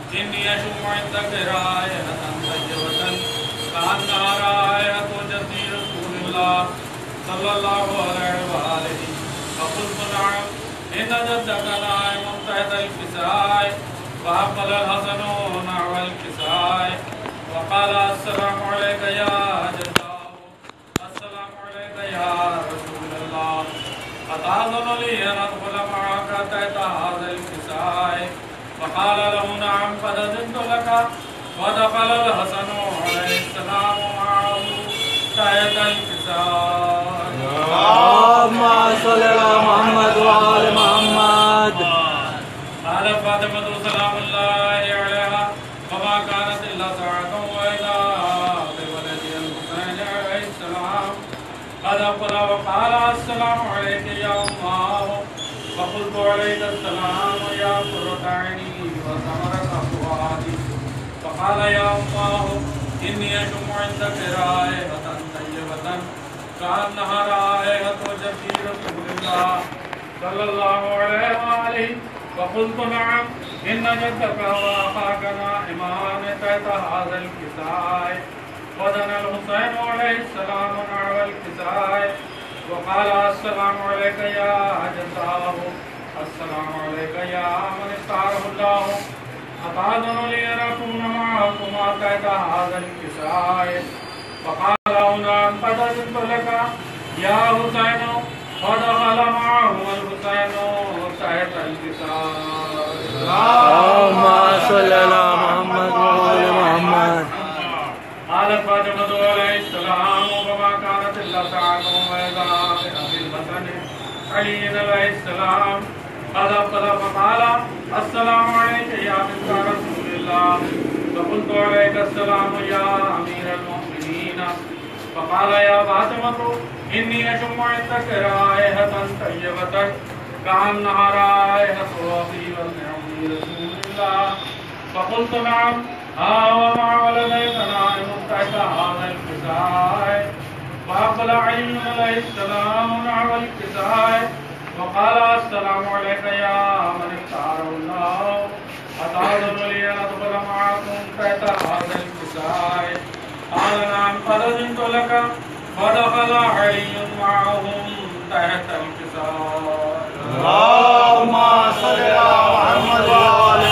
إني أشم عندك رائحة طيبة كأنها رائحة جدي رسول الله صلى الله عليه وآله. فقلت نعم إن جدك نائم تحت الكساء. فأقبل الحسن نحو الكساء وقال السلام عليك يا جداه، السلام عليك يا رسول الله، أتأذن لي أن أدخل معك تحت هذا الكساء؟ فقال له نعم قد أذنت لك. ودخل الحسن عليه السلام معه تحت الكساء. اللهم صل على محمد وآل محمد. قالت فاطمة سلام الله عليها وما كانت إلا ساعة وإذا بولدها الحسين عليه السلام قد أقبل وقال السلام عليك يا أماه. فقلت عليك السلام يا قرة عيني وثمرة فؤادي. فقال يا أماه إني أشم عندك رائحة طيبة كأنها رائحة جدي رسول الله صلى الله عليه وآله. فقلت نعم إن جدك وأخاك نائمان تحت هذا الكساء. ودنا الحسين عليه السلام نحو الكساء وقال السلام عليك يا جداه، السلام عليك يا من اختاره الله، أتأذن لي أن أكون معكما تحت هذا الكساء؟ فقال نعم قد أذنت لك يا حسين. ودخل معه الحسين تحت الكساء. اللهم صل على محمد وآل محمد. قالت فاطمة عليه السلام وما كانت إلا ساعة وإذا بأبي الحسن علي عليه السلام قد أقبل فقال السلام عليك يا بنت رسول الله. فقلت عليك السلام يا أمير المؤمنين. فقال يا فاطمة إني أشم عندك رائحة طيبة كأنها رائحة أبي والنعم رسول الله. فقلت نعم ها ومع ولديك نائم تحت هذا الكساء. فأقبل علي عليه السلام نحو الكساء وقال السلام عليك يا من اختاره الله، أتأذن لي أن أدخل معكم تحت هذا الكساء؟ قال نعم قد أذنت لك. ودخل علي معهم تحت الكساء. اللهم صل على محمد وآل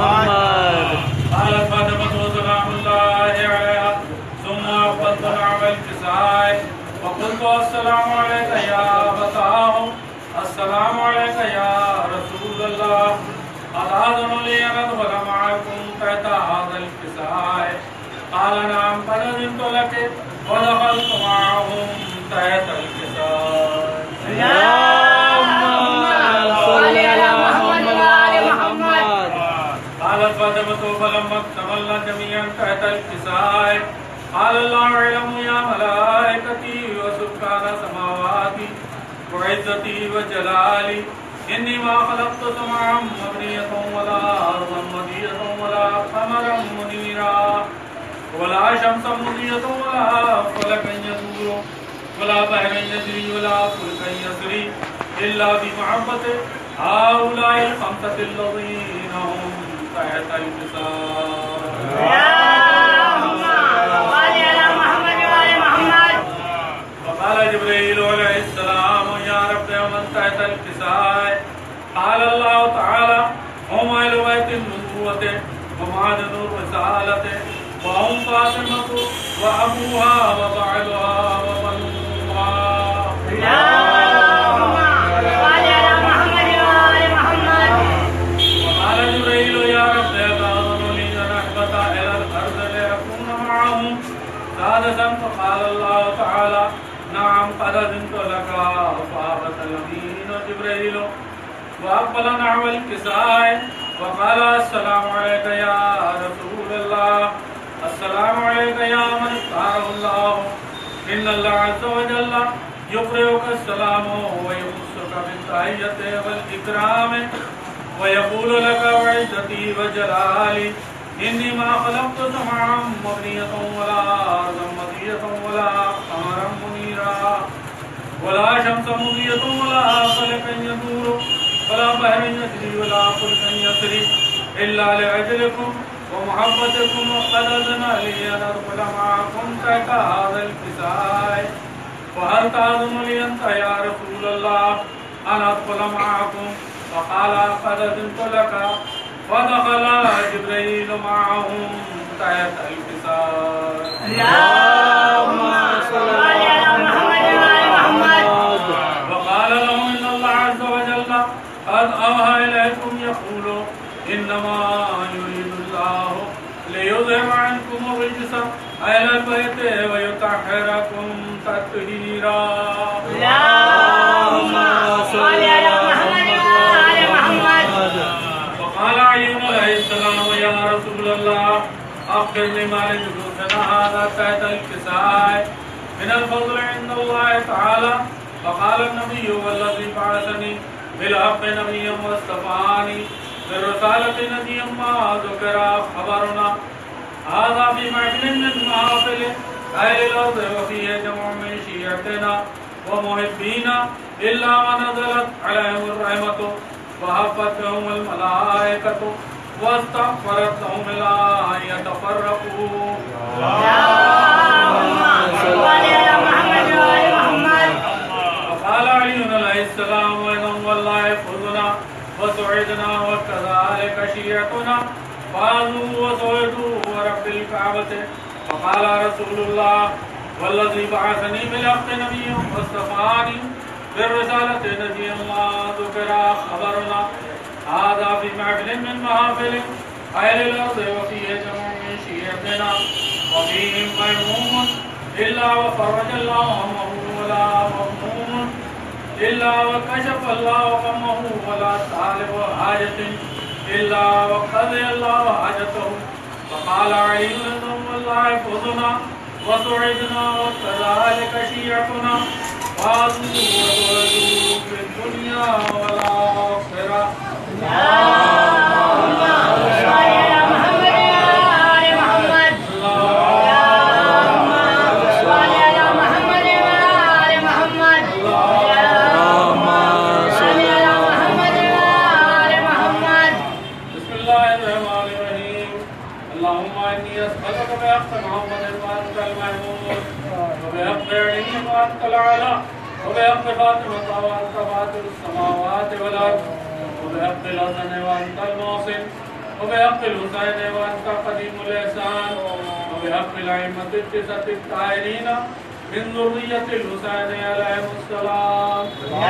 محمد. قالت فاطمة سلام الله عليها ثم أقبلت نحو الكساء وقلت السلام عليك يا أبتاه، السلام عليك يا رسول الله، أتأذن لي أن أدخل معكم تحت هذا الكساء؟ قال نعم قد أذنت لك. ودخلت معهم تحت الكساء. اللهم صل على محمد وآل محمد. قالت فاطمة فلما اكتملنا جميعا تحت الكساء قال الله اعلموا يا ملائكتي وسكان سماواتي وعزتي وجلالي إني ما خلقت سمعا مبنية ولا أرضا مدية ولا قمرا منيرا ولا شمسا مضية ولا فلكا يدور ولا بحرا يجري ولا فلكا يسري إلا بمحبته هؤلاء الخمسة الذين هم تحت الكساء. اللهم صل على محمد وآل محمد. وقال جبريل عليه السلام يا رب من تحت الكساء؟ قال الله تعالى هم أهل بيت النبوة ومعدن الرسالة وهم فاطمة وأبوها وبعلها وبنوها. اللهم صل على محمد وآل محمد. وقال جبريل يا رب أتأذن لي أن أهبط إلى الأرض لأكون معهم سادسا؟ فقال الله تعالى نعم قد أذنت لك. فهبط الأمين جبريل وأقبل نحو الكساء وقال السلام عليك يا رسول الله، السلام عليك يا من اختاره الله. إن الله عز وجل يقرئك السلام ويخصك بالتحية والإكرام ويقول لك وعزتي وجلالي إني ما خلقت سمعا مبنية ولا أرضا مضية ولا قمرا منيرا ولا شمسا مضية ولا فلكا يدور ولا بحر يجري ولا فلكا يسري إلا لأجلكم ومحبتكم وقد أذن لي أن أدخل معكم تحت هذا الكساء وهل تأذن لي أنت يا رسول الله أن أدخل معكم؟ فقال قد أذنت لك. فدخل جبريل معهم تحت الكساء. اللهم صل على محمد وعلى محمد. وقال لهم إن الله عز وجل قد أوحى إليكم يقول إنما يريد الله ليذهب عنكم الرجس أهل البيت ويطهركم تطهيرا. اللهم صل على محمد وعلى محمد. وقال علي عليه السلام يا رسول الله أخبرني ما لجلوسنا هذا تحت الكساء من الفضل عند الله تعالى. فقال النبي والذي بعثني بالحق نبيا واصطفاني بالرسالة نبيا ما ذكر خبرنا هذا في محفل من محافل أهل الأرض وفيه جمع من شيعتنا ومحبينا إلا ما نزلت عليهم الرحمة وحفتهم الملائكة واستغفرت لهم لا يتفرقوا. اللهم صل على محمد وعلى محمد. وقال علي عليه السلام وإذن والله يفوزنا وسعدنا وكذلك شيعتنا فازوا وسعدوا ورب الكعبة. فقال رسول الله والذي بعثني بالحق نبيا واصطفاني بالرسالة نبيا ما ذكر خبرنا هذا في محفل من محافل أهل الأرض وفيه جمع من شيعتنا وفيهم مهموم إلا وفرج الله همه ولا مهموم إلا وكشف الله غمه ولا طالب حاجة إلا وقضي الله حاجته. فقال علي والله يفوزنا وسعدنا وكذلك شيعتنا فازوا وسعدوا في الدنيا والآخرة. اللهم صل على محمد وعلى محمد. اللهم صل على محمد وعلى محمد. اللهم صل على محمد وعلى محمد. بسم الله الرحمن الرحيم. اللهم إني أسألك بحق محمد وأنت المحمود وبحق علي وأنت الأعلى وبحق فاطمة وأنت فاطر السماوات والأرض وبحق الحسن وأنت المحسن وبحق الحسين وأنت قديم الإحسان وبحق الأئمة التسعة الطاهرين من ذرية الحسين عليهم السلام.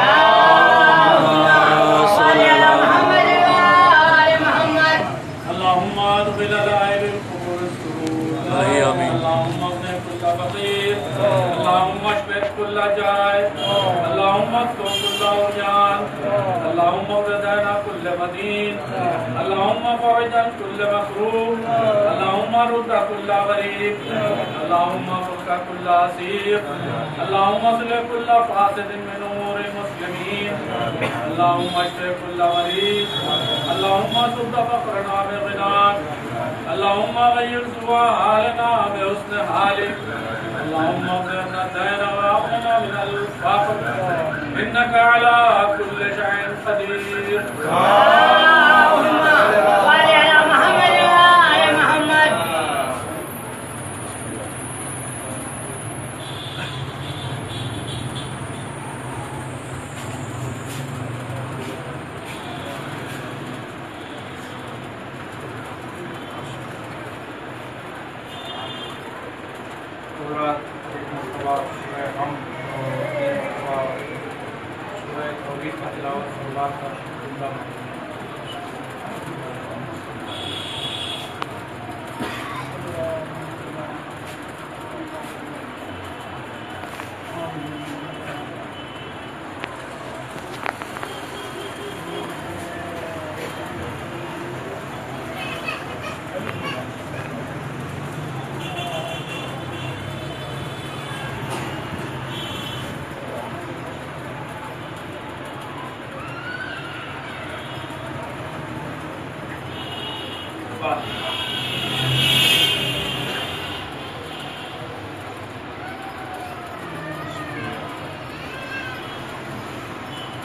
اللهم صل على محمد وعلى محمد. اللهم ادخل الآية بالقبور السرور. اللهم اغني كل فقير. اللهم اشفع كل جائع. اللهم اكتب كل عريان. اللهم ارضنا كل مدين. اللهم فرج عن كل مكروه. اللهم رد كل غريب. اللهم فك كل اسير. اللهم اصلح كل فاسد من امور المسلمين. اللهم اشف كل مريض. اللهم صد فقرنا بغناك. اللهم غير سوء حالنا بحسن حالك. اللهم اغفرنا الدين واغننا من الفقر انك على كل شيء قدير. اللهم صل على محمد وعلى محمد.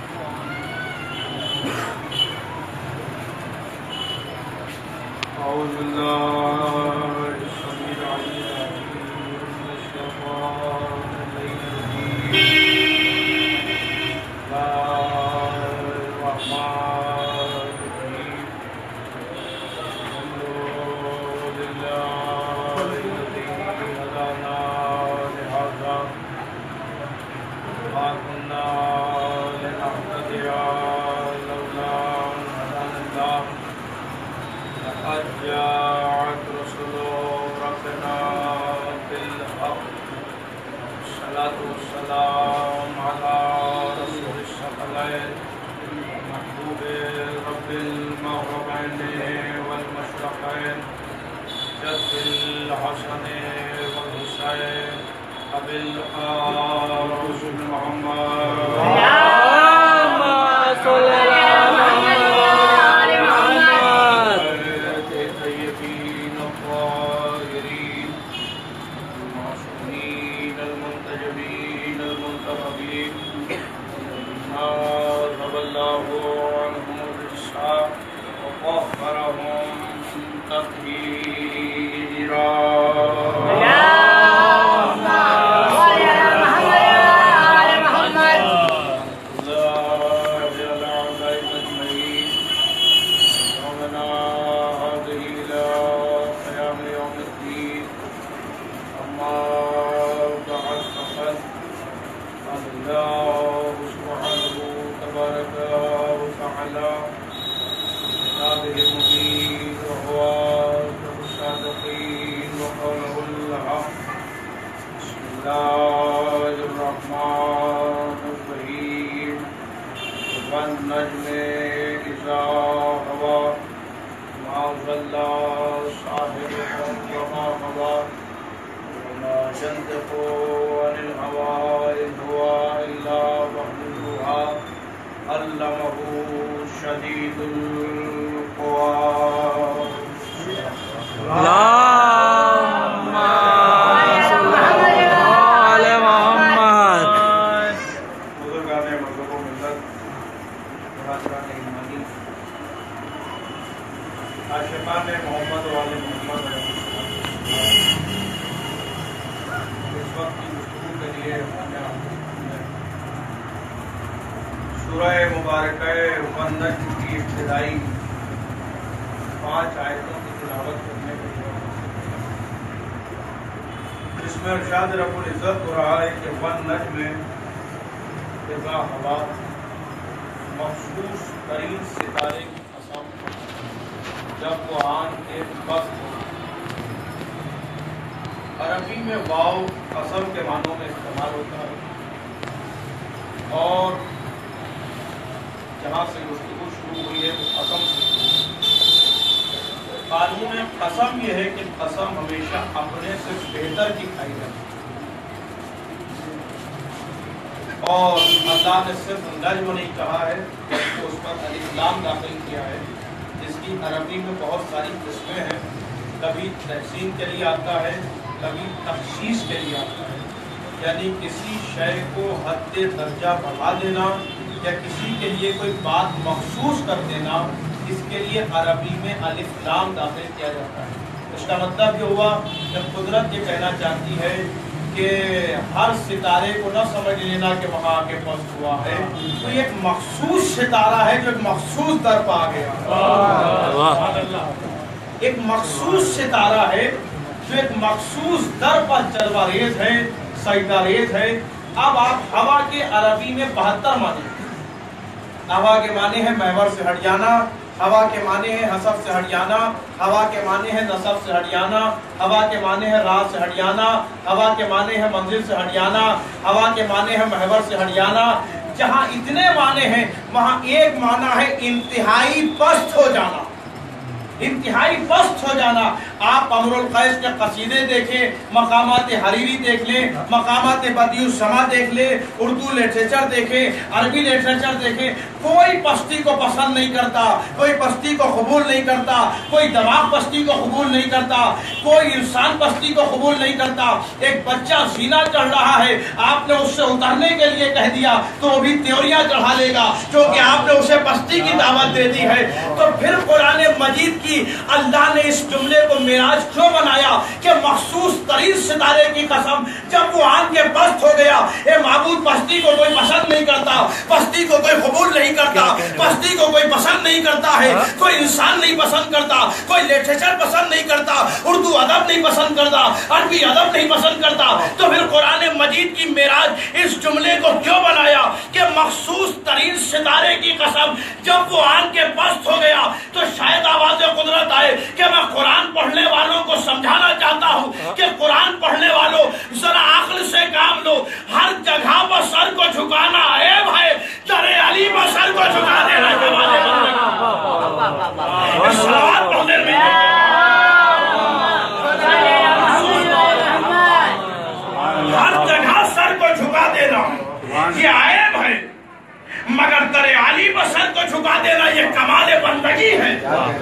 أعوذ بالله السميع العليم من الشيطان الرجيم. جاءت رسل ربنا بالحق والصلاة والسلام على رسول الثقلين محبوب رب المغربين والمشرقين جد الحسن والحسين أبي القاسم محمد اللهم صل على محمد وآل محمد. الطيبين الطاهرين المعصومين المنتجبين المنتخبين ذهب الله عنهم الرجس وطهرهم تطهيرا. الله سبحانه تبارك وتعالى هذه المبين وهو الصادقين وقوله الحق. بسم الله الرحمن الرحيم. والنجم إذا هوى ما ضل صاحبكم وما غوى وما ينطق عن الهوى إن هو إلا وحي يوحى علمه شديد القوى. اللهم صل على محمد. بزرگان مذہب و ملت، برادران ایمانی، عاشقان محمد و آل محمد، اس وقت کی گفتگو کے لیے سورہ مبارکہ والنجم کی ابتدائی 5 آیتوں کی تلاوت کرنے کے لیے، جس میں ارشاد رب العزت ہو رہا ہے کہ والنجم اذا ہوا، مخصوص ترین ستارے کی قسم جب وہ آن کے پست ہو. عربی میں واو قسم کے معنوں میں استعمال ہوتا ہے، اور جہاں سے گفتگو شروع ہوئی ہے وہ قسم سے. قانون قسم یہ ہے کہ قسم ہمیشہ اپنے سے بہتر کی کھائی جاتی ہے، اور اللہ نے صرف نجم نہیں کہا ہے بلکہ اس پر الف لام داخل کیا ہے، جس کی عربی میں بہت ساری قسمیں ہیں. کبھی تحسین کے لیے آتا ہے، کبھی تخصیص کے لیے آتا ہے، یعنی کسی شے کو حد درجہ بڑھا دینا یا کسی کے لیے کوئی بات مخصوص کر دینا، اس کے لیے عربی میں الف لام داخل کیا جاتا ہے. اس کا مطلب یہ ہوا کہ قدرت یہ کہنا چاہتی ہے کہ ہر ستارے کو نہ سمجھ لینا کہ وہاں آ کے پست ہوا ہے، تو یہ ایک مخصوص ستارہ ہے جو ایک مخصوص در پہ آ گیا. ایک مخصوص ستارہ ہے جو ایک مخصوص در پر جلوہ ریز ہے، سجدہ ریز ہے. اب آپ ہوا کے عربی میں 72 معنی. ہوا کے معنی ہے محور سے ہٹ جانا، ہوا کے معنی ہے حسب سے ہٹ جانا، ہوا کے معنی ہے نسب سے ہٹ جانا، ہوا کے معنی ہے راز سے ہٹ جانا، ہوا کے معنی ہے منزل سے ہٹ جانا، ہوا کے معنی ہے محور سے ہٹ جانا. جہاں اتنے معنی ہیں وہاں ایک معنی ہے انتہائی پست ہو جانا. انتہائی پست ہو جانا. آپ امر القیس کے قصیدے دیکھیں، مقامات حریری دیکھ لیں، مقامات بدیع السما دیکھ لیں، اردو لٹریچر دیکھیں، عربی لٹریچر دیکھیں، کوئی پستی کو پسند نہیں کرتا، کوئی پستی کو قبول نہیں کرتا، کوئی دماغ پستی کو قبول نہیں کرتا، کوئی انسان پستی کو قبول نہیں کرتا. ایک بچہ زینا چڑھ رہا ہے، آپ نے اس سے اترنے کے لیے کہہ دیا تو وہ بھی تیوریاں چڑھا لے گا، کیونکہ آپ نے اسے پستی کی دعوت دے دی ہے. تو پھر قرآن مجید کی کی اللہ نے اس جملے کو معراج کیوں بنایا کہ مخصوص ترین ستارے کی قسم جب وہ آن کے پست ہو گیا. اے معبود پستی کو کوئی پسند نہیں کرتا, پستی کو کوئی قبول نہیں کرتا, پستی کو کوئی پسند نہیں کرتا ہے, کوئی انسان نہیں پسند کرتا, کوئی لٹریچر پسند نہیں کرتا, اردو ادب نہیں پسند کرتا, عربی ادب نہیں پسند کرتا. تو پھر قرآن مجید کی معراج اس جملے کو کیوں بنایا کہ مخصوص ترین ستارے کی قسم جب وہ آن کے پست ہو گیا. تو شاید آواز قدرت آئے کہ میں قرآن پڑھنے والوں کو سمجھانا چاہتا ہوں کہ قرآن پڑھنے والوں ذرا عقل سے کام لو. ہر جگہ پر سر کو جھکانا عیب ہے, در علی پر سر کو جھکا دینا صلوات پڑھنے میں ہر جگہ سر کو جھکا دینا یہ عیب ہے, مگر در علی پر سر کو جھکا دینا یہ کمال بندگی ہے.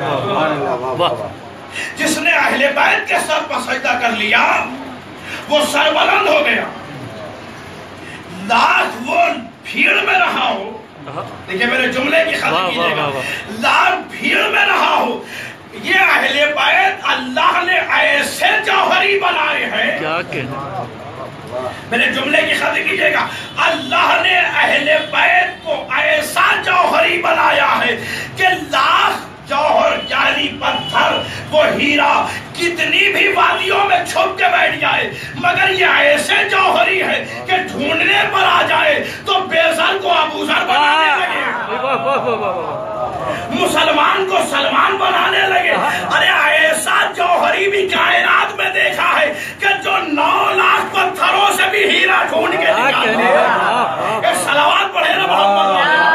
جس نے اہل بیت کے سر پر سجدہ کر لیا وہ سر بلند ہو گیا. لاکھ وہ بھیڑ میں رہا ہو, دیکھیں میرے جملے کی خاطر کیجئے گا, لاکھ بھیڑ میں رہا ہو, یہ اہل بیت اللہ نے ایسے جوہری بنائے ہیں. میرے جملے کی خاطر کیجئے گا, اللہ نے اہل بیت کو ایسا جوہری بنایا ہے کہ لاکھ جوہر جعلی پتھر وہ ہیرا کتنی بھی وادیوں میں چھپ کے بیٹھ جائے مگر یہ ایسے جوہری ہے کہ ڈھونڈنے پر آ جائے تو بیزر کو ابوذر بنانے لگے, مسلمان کو سلمان بنانے لگے. ارے ایسا جوہری بھی کائنات میں دیکھا ہے کہ جو 9 لاکھ پتھروں سے بھی ہیرا ڈھونڈ کے نکالے. صلوات پڑھے نا محمد.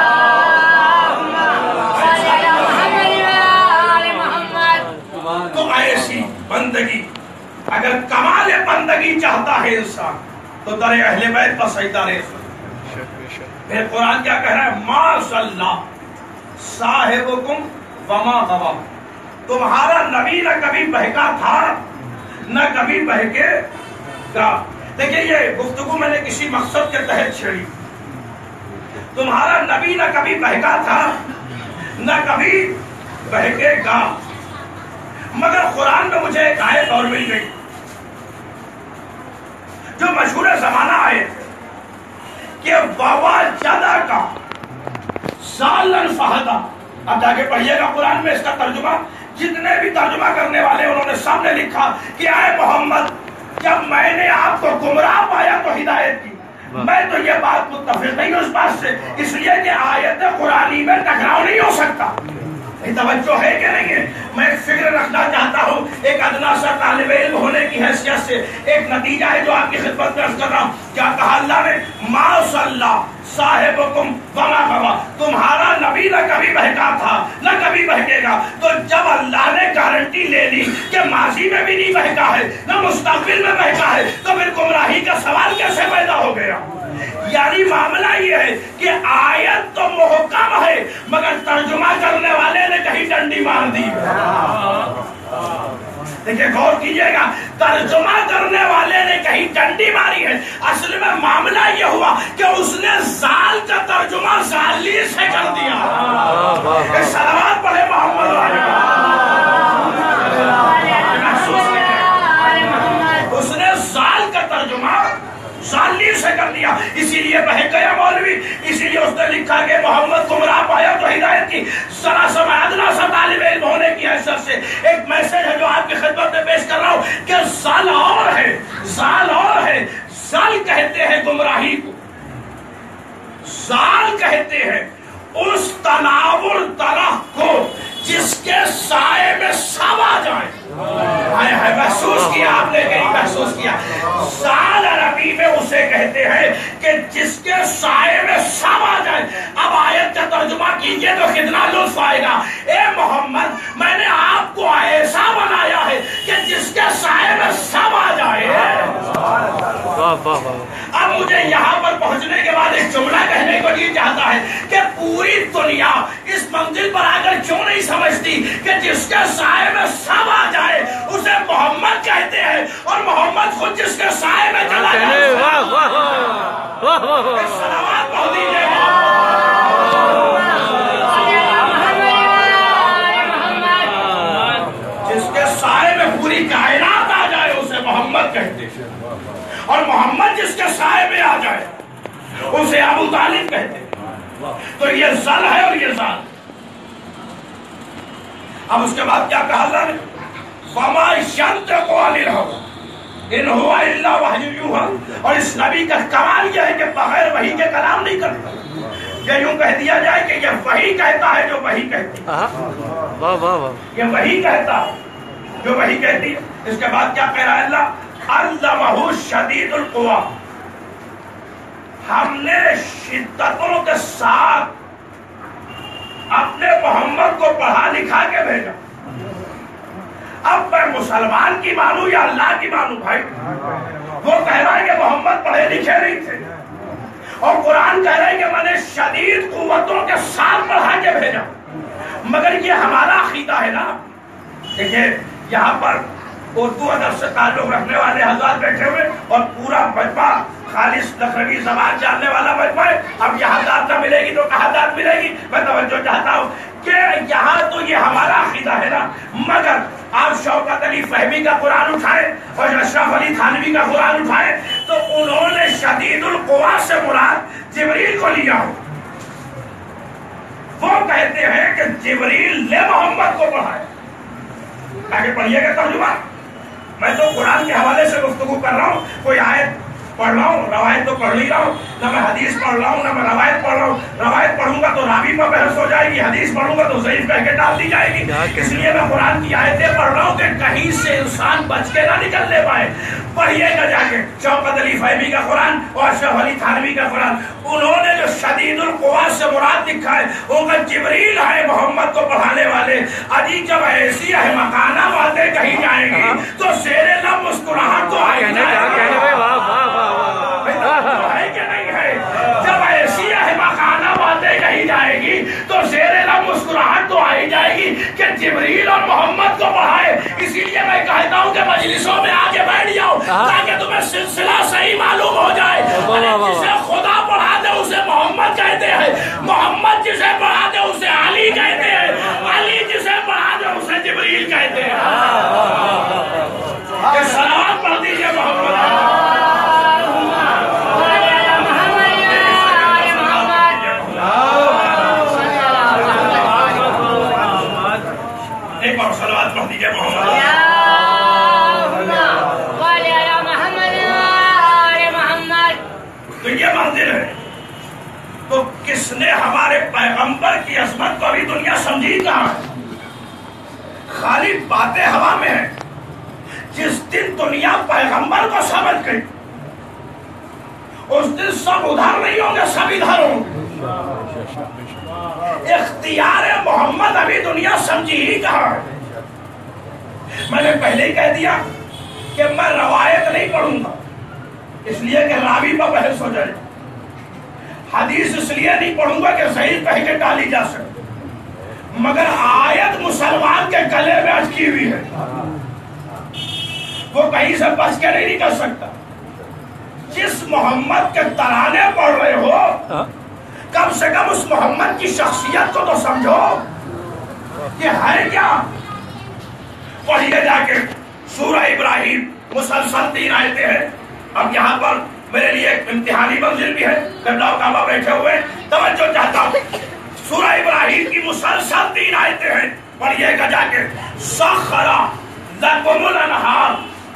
تو ایسی بندگی اگر کمال بندگی چاہتا ہے انسان تو در اہل بیت کا سجدہ رہے. پھر قرآن کیا کہہ رہا ہے, ما صلی صاحبکم وما غوا, تمہارا نبی نہ کبھی بہکا تھا نہ کبھی بہکے گا. دیکھیں یہ گفتگو میں نے کسی مقصد کے تحت چھیڑی. تمہارا نبی نہ کبھی بہکا تھا نہ کبھی بہکے گا, مگر قرآن میں مجھے ایک آیت اور مل گئی جو مشہور زمانہ آیت ہے کہ وَوَجَدَ کا سالن فہدا. اب جا کے پڑھیے گا قرآن میں اس کا ترجمہ, جتنے بھی ترجمہ کرنے والے انہوں نے سامنے لکھا کہ اے محمد جب میں نے آپ کو گمراہ پایا تو ہدایت کی. میں تو یہ بات متفق نہیں ہوں اس بات سے, اس لیے کہ آیت قرآنی میں ٹکراؤ نہیں ہو سکتا. توجہ ہے کہ نہیں ہے؟ میں ایک فکر رکھنا چاہتا ہوں, ایک ادنا سا طالب علم ہونے کی حیثیت سے ایک نتیجہ ہے جو آپ کی خدمت میں عرض کر رہا ہوں. کیا کہا اللہ نے, ما صلی صاحبکم وما غوا, تمہارا نبی نہ کبھی بہکا تھا نہ کبھی بہکے گا. تو جب اللہ نے گارنٹی لے لی کہ ماضی میں بھی نہیں بہکا ہے نہ مستقبل میں بہکا ہے تو پھر گمراہی کا سوال کیسے پیدا ہو گیا؟ یعنی معاملہ یہ ہے کہ آیت تو محکم ہے مگر ترجمہ کرنے والے نے کہیں ڈنڈی مار دی. دیکھیں غور کیجئے گا, ترجمہ کرنے والے نے کہیں ڈنڈی ماری ہے. اصل میں معاملہ یہ ہوا کہ اس نے زال کا ترجمہ زالی سے کر دیا. صلوات پڑھے محمد اس نے زال کا ترجمہ ظالم سے کر دیا, اسی لیے بہک گیا مولوی. اسی لیے اس نے لکھا کہ محمد گمراہ پایا تو ہدایت کی. ذرا سا میں ادنا سا طالب علم ہونے کی حیثیت سے ایک میسج ہے جو آپ کی خدمت میں پیش کر رہا ہوں کہ زال اور ہے, زال اور ہے. زال کہتے ہیں گمراہی کو, زال کہتے ہیں اس تناور طرح کو جس کے سائے میں سب آ جائے. محسوس کیا آپ نے, کہیں محسوس کیا؟ زال عربی میں اسے کہتے ہیں کہ جس کے سائے میں سب آ جائے. اب آیت کا ترجمہ کیجئے تو کتنا لطف آئے گا. اے محمد میں نے آپ کو ایسا بنایا ہے کہ جس کے سائے میں سب آ جائے. اب مجھے یہاں پر پہنچنے کے بعد ایک جملہ کہنے کو جی چاہتا ہے کہ پوری دنیا اس منزل پر آ کر کیوں نہیں سمجھتی کہ جس کے سائے میں سب آ جائے اسے محمد کہتے ہیں, اور محمد خود جس کے سائے میں چلا جائے. صلوات پڑھ دیجیے. میں پوری کائنات آ جائے اسے محمد کہتے ہیں، اور محمد جس کے سائے میں آ جائے اسے ابو طالب کہتے ہیں۔ تو یہ زل ہے اور یہ زال۔ اب اس کے بعد کیا کہا اللہ نے؟ وَمَا يَنطِقُ عَنِ الْهَوَىٰ إِنْ هُوَ إِلَّا وَحْيٌ يُوحَىٰ۔ اور اس نبی کا کمال یہ ہے کہ بغیر وحی کے کلام نہیں کرتا۔ یہ یوں کہہ دیا جائے کہ یہ وحی کہتا ہے جو وحی کہتی ہے، واہ واہ واہ، یہ وحی کہتا ہے جو وحی کہتی ہے۔ اس کے بعد کیا کہہ رہا ہے اللہ؟ علمہ شدید القویٰ، ہم نے شدتوں کے ساتھ اپنے محمد کو پڑھا لکھا کے بھیجا۔ اب میں مسلمان کی مانوں یا اللہ کی مانوں بھائی؟ وہ کہہ رہا ہے کہ محمد پڑھے لکھے نہیں تھے، اور قرآن کہہ رہا ہے کہ میں نے شدید قوتوں کے ساتھ پڑھا کے بھیجا۔ مگر یہ ہمارا عقیدہ ہے نا۔ دیکھیے یہاں پر اردو ادب سے تعلق رکھنے والے حضرات بیٹھے ہوئے اور پورا مجمع خالص لکھنوی زبان جاننے والا مجمع ہے۔ اب یہاں داد نہ ملے گی تو کہاں داد ملے گی؟ میں توجہ چاہتا ہوں کہ یہاں تو یہ ہمارا عقیدہ ہے نا، مگر آپ شوکت علی فہمی کا قرآن اٹھائے اور اشرف علی تھانوی کا قرآن اٹھائے تو انہوں نے شدید القوا سے مراد جبریل کو لیا ہو۔ وہ کہتے ہیں کہ جبریل نے محمد کو پڑھایا۔ آگے پڑھیے گا ترجمہ۔ میں تو قرآن کے حوالے سے گفتگو کر رہا ہوں، کوئی آیت پڑھ رہا ہوں، روایت تو پڑھ نہیں رہا ہوں، نہ میں حدیث پڑھ رہا ہوں نہ میں روایت پڑھ رہا ہوں۔ روایت پڑھوں گا تو راوی پر بحث ہو جائے گی، حدیث پڑھوں گا تو ضعیف کہہ کے ڈال دی جائے گی۔ اس لیے میں قرآن کی آیتیں پڑھ رہا ہوں کہ کہیں سے انسان بچ کے نہ نکلنے پائے۔ پڑھیے گا جا کے شوکت علی فہمی کا قرآن اور اشرف علی تھانوی کا قرآن، انہوں نے جو شدید القوا سے مراد لکھا ہے وہ کہ جبریل ہے محمد کو پڑھانے والے۔ اجی جب ایسی احمقانہ باتیں کہی جائیں گی تو زیر لب مسکراہٹ تو آئے گی، ہے کہ نہیں ہے؟ جب ایسی احمقانہ باتیں کہی جائے گی تو زیر لب مسکراہٹ تو آئی جائے گی کہ جبریل اور محمد کو پڑھائے۔ اسی لیے میں کہتا ہوں کہ مجلسوں میں آگے بیٹھ جاؤ تاکہ تمہیں سلسلہ صحیح معلوم ہو جائے۔ جسے خدا پڑھا دے اسے محمد کہتے ہیں، محمد جسے پڑھا دے اسے علی کہتے ہیں، علی جسے پڑھا دے اسے جبریل کہتے ہیں۔ کہ صلوات پڑھ دیجئے محمد۔ ایک اور صلوات پڑھ دیجئے محمد۔ تو یہ منزل ہے۔ تو کس نے ہمارے پیغمبر کی عظمت کو ابھی دنیا سمجھی کہاں ہے؟ خالی باتیں ہوا میں ہیں۔ جس دن دنیا پیغمبر کو سمجھ گئی اس دن سب ادھر نہیں ہوں گے، سب ادھر ہوں گے۔ اختیار محمد ابھی دنیا سمجھی ہی کہاں ہے؟ میں نے پہلے ہی کہہ دیا کہ میں روایت نہیں پڑھوں گا، اس لیے کہ راوی پر بحث ہو جائے۔ حدیث اس لیے نہیں پڑھوں گا کہ صحیح کہہ کے ڈالی جا سکے، مگر آیت مسلمان کے گلے میں اٹکی ہوئی ہے، وہ کہیں سے بچ کے نہیں نکل سکتا۔ جس محمد کے ترانے پڑھ رہے ہو کم سے کم اس محمد کی شخصیت کو تو سمجھو کہ ہے کیا۔ پڑھیے جا کے سورہ ابراہیم، مسلسل 3 آیتیں ہیں۔ اب یہاں پر میرے لیے ایک امتحانی منزل بھی ہے، قبلہ و کعبہ بیٹھے ہوئے توجہ چاہتا ہوں۔ سورہ ابراہیم کی مسلسل 3 آیتیں ہیں، پڑھیے گا جا کے۔ سخر لکم الانہار،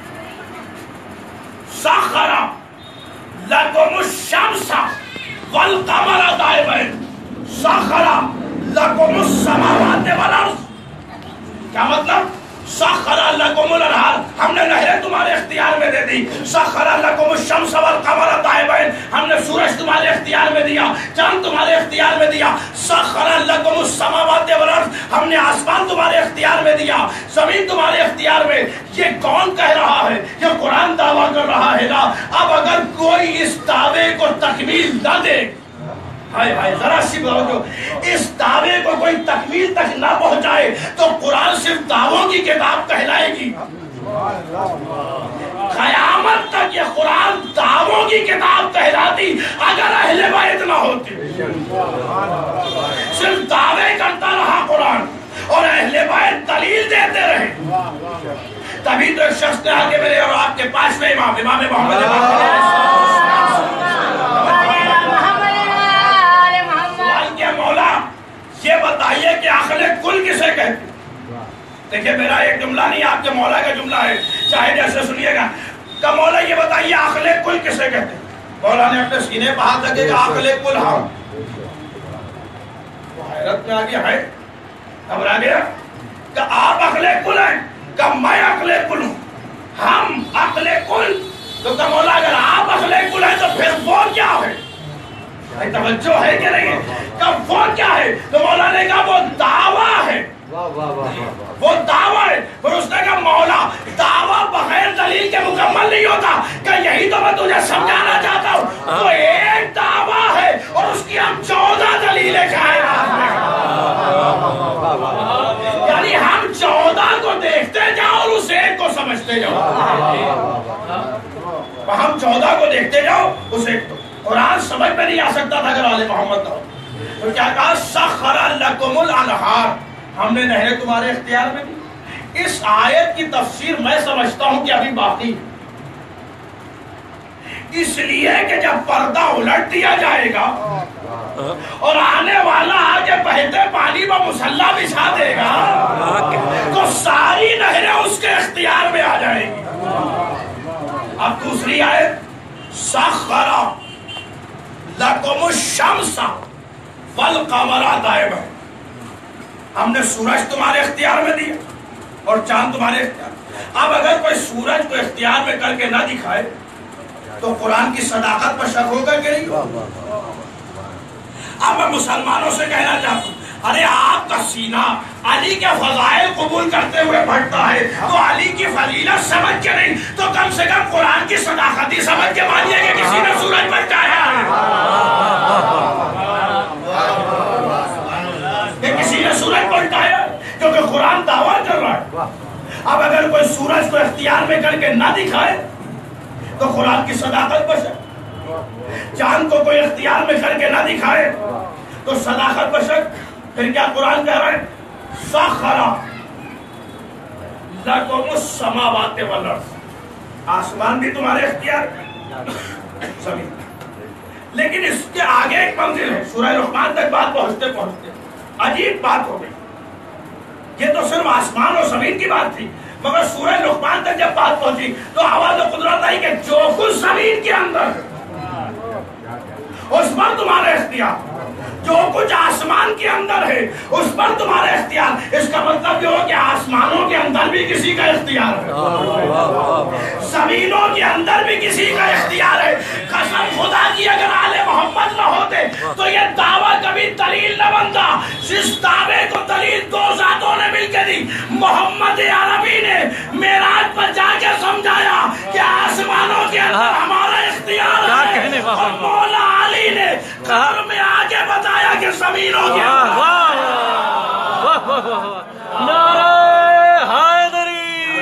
سخر لکم الشمس والقمر دائبین، سخر لکم السماوات والارض۔ کیا مطلب؟ سخر لکم الانہار، ہم نے نہریں تمہارے اختیار میں دے دی۔ سخر لکم الشمس والقمر دائبین، ہم نے سورج تمہارے اختیار میں دیا، چاند تمہارے اختیار میں دیا۔ سخر لکم السماوات والارض، ہم نے آسمان تمہارے اختیار میں دیا، زمین تمہارے اختیار میں۔ یہ کون کہہ رہا ہے؟ یہ قرآن دعویٰ کر رہا ہے نا۔ اب اگر کوئی اس دعوے کو تکمیل نہ دے، ہائے ہائے ذرا سی بتاؤ، اس دعوے کو کوئی تکمیل تک نہ پہنچائے تو قرآن صرف دعووں کی کتاب کہلائے گی۔ قیامت تک یہ قرآن دعووں کی کتاب کہلاتی اگر اہل بیت نہ ہوتی۔ صرف دعوے کرتا رہا قرآن اور اہل بیت دلیل دیتے رہے تبھی تو ایک شخص نے آ کے میرے اور آپ کے پاس میں امام محمد سوال کیا مولا یہ بتائیے کہ عقل کل کسے کہتے؟ دیکھیں میرا ایک جملہ نہیں آپ کے مولا کا جملہ ہے، چاہے جیسے سنیے گا کہ مولا یہ بتائیے عقل کل کسے کہتے؟ مولا نے اپنے سینے پہ ہاتھ رکھے کہ عقل کل ہم. وہ حیرت میں آ گیا ہے، گھبرا گیا کہ آپ عقل کل ہیں کہ میں عقل کل ہوں؟ ہم عقل کل تو کہ مولا اگر آپ عقل کل ہیں تو پھر وہ کیا ہے؟ توجہ ہے کہ نہیں کہ وہ کیا ہے؟ تو مولا نے کہا وہ دعویٰ ہے. وہ دعویٰ ہے. پھر اس نے کہا مولا دعویٰ بغیر دلیل کے مکمل نہیں ہوتا، کہ یہی تو میں تجھے سمجھانا چاہتا ہوں. وہ ایک دعویٰ ہے اور اس کی ہم 14 دلیلیں کائنات میں، یعنی ہم 14 کو دیکھتے جاؤ اور اس ایک کو سمجھتے جاؤ. ہم 14 کو دیکھتے جاؤ اس ایک کو. قرآن سمجھ میں نہیں آ سکتا تھا اگر آل محمد نہ ہو. تو کیا کہا سخر لکم الانہار، ہم نے نہریں تمہارے اختیار میں دی. اس آیت کی تفسیر میں سمجھتا ہوں کہ ابھی باقی ہے، اس لیے کہ جب پردہ الٹ دیا جائے گا اور آنے والا آگے بہتے پانی میں مسلح بچھا دے گا تو ساری نہریں اس کے اختیار میں آ جائیں گی. اب دوسری آیت سخر لکم الشمس والقمر دائبین، ہم نے سورج تمہارے اختیار میں دیا اور چاند تمہارے اختیار. اب اگر کوئی سورج کو اختیار میں کر کے نہ دکھائے تو قرآن کی صداقت پر شک ہوگا کہ نہیں؟ اب میں مسلمانوں سے کہنا چاہتا ہوں، ارے آپ کا سینہ علی کے فضائل قبول کرتے ہوئے بڑھتا ہے تو علی کی فضیلت سمجھ کے نہیں تو کم سے کم قرآن کی صداقت ہی سمجھ کے مانیے کہ کسی نے سورج بچایا ہے، کہ کسی نے سورج پلٹایا، کیونکہ قرآن دعویٰ کر رہا ہے. اب اگر کوئی سورج کو اختیار میں کر کے نہ دکھائے تو قرآن کی صداقت پر شک، چاند کو کوئی اختیار میں کر کے نہ دکھائے تو صداقت پر شک. پھر کیا قرآن کہہ رہا ہے سخر لکم السماوات والارض، آسمان بھی تمہارے اختیار زمین. لیکن اس کے آگے ایک منزل ہے، سورہ لقمان تک بات پہنچتے پہنچتے عجیب بات ہو گئی. یہ تو صرف آسمان اور زمین کی بات تھی، مگر سورہ لقمان تک جب بات پہنچی تو آواز قدرت آئی کہ جو کچھ زمین کے اندر ہے اس پر تمہارے اختیار، جو کچھ آسمان کے اندر ہے اس پر تمہارے اختیار. اس کا مطلب یہ ہو کہ آسمانوں کے اندر بھی کسی کا اختیار ہے، زمینوں کے اندر بھی کسی کا اختیار ہے. قسم خدا کی اگر آل محمد نہ ہوتے تو یہ دعویٰ کبھی دلیل نہ بنتا. جس دعوے کو دلیل 2 ذاتوں نے مل کے دی. محمد عربی نے معراج پر جا کے سمجھایا کہ آسمانوں کے اندر ہمارا اختیار ہے، اور مولا علی نے قبر میں آگے بتایا کہ زمینوں کے اندر. نعرہ حیدری،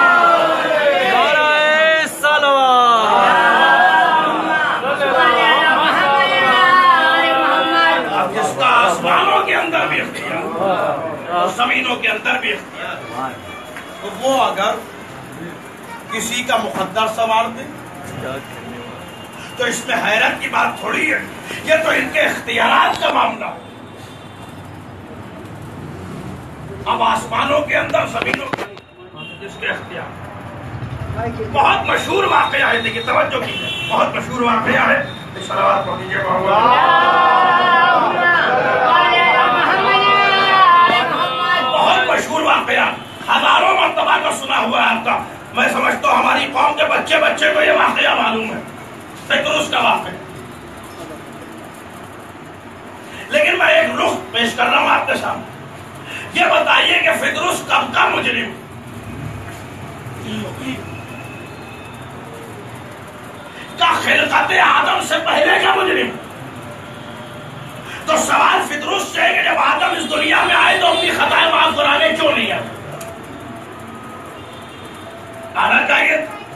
نعرہ صلوات. اب جس کا آسمانوں کے اندر بھی اختیار اور زمینوں کے اندر بھی اختیار، تو وہ اگر کسی کا مقدر سنوار دے تو اس میں حیرت کی بات تھوڑی ہے، یہ تو ان کے اختیارات کا معاملہ ہے. اب آسمانوں کے اندر زمینوں کے اندر جس کے اختیار. بہت مشہور واقعہ ہے، دیکھیے توجہ کیجیے، بہت مشہور واقعہ ہے. صلوات پڑھ لیجیے. بہت مشہور واقعہ، ہزاروں مرتبہ کا سنا ہوا ہے آپ کا. میں سمجھتا ہوں ہماری قوم کے بچے بچے کو یہ واقعہ معلوم ہے، فطرس کا واقعہ. لیکن میں ایک رخ پیش کر رہا ہوں آپ کے سامنے. یہ بتائیے کہ فطرس کب کا مجرم، کا خلقت آدم سے پہلے کا مجرم. تو سوال فطرس سے ہے کہ جب آدم اس دنیا میں آئے تو اپنی خطائیں معاف کرانے کیوں نہیں آئے؟ آنا چاہیے.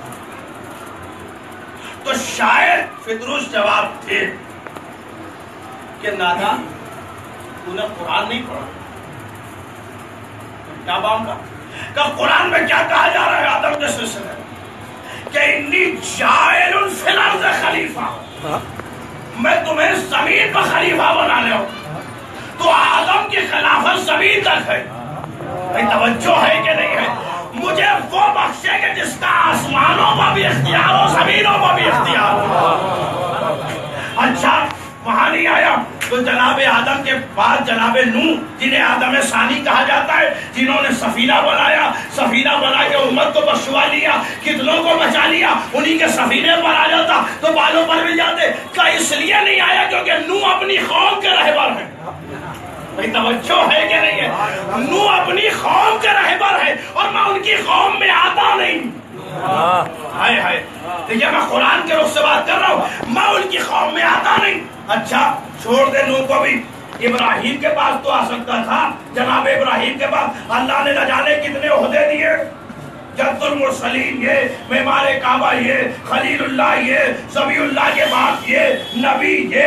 تو شاید فطرس جواب تھے کہ نادان تو نے قرآن نہیں پڑھا. کیا معاملہ؟ کہ قرآن میں کیا کہا جا رہا ہے آدم کے سلسلے کہ انی جاعل فی الارض خلیفہ، میں تمہیں زمین پر خلیفہ بنانے ہوں. تو آدم کی خلافت زمین تک ہے. بھئی توجہ ہے کہ نہیں ہے؟ مجھے وہ بخشے کہ جس کا آسمانوں پر بھی اختیار ہو، زمینوں پر بھی اختیار ہو. اچھا وہاں نہیں آیا تو جناب آدم کے بعد جناب نوح، جنہیں آدم ثانی کہا جاتا ہے، جنہوں نے سفینہ بنایا، سفینہ بنا کے امت کو بخشوا لیا، کتنوں کو بچا لیا، انہی کے سفینے پر آ جاتا تو بالوں پر بھی جاتے. کیا اس لیے نہیں آیا کیونکہ نوح اپنی قوم کے رہبر ہیں؟ بھئی توجہ ہے کہ نہیں ہے؟ نوح اپنی قوم کے رہبر ہے اور میں ان کی قوم میں آتا نہیں. ہائے ہائے، دیکھئے میں قرآن کے رخ سے بات کر رہا ہوں، میں ان کی قوم میں آتا نہیں. اچھا چھوڑ دے نوح کو بھی، ابراہیم کے پاس تو آ سکتا تھا. جناب ابراہیم کے پاس اللہ نے نہ جانے کتنے عہدے دیے، جد المرسلین یہ، معمار کعبہ یہ، خلیل اللہ یہ، ذبیح اللہ کے بعد یہ، نبی یہ،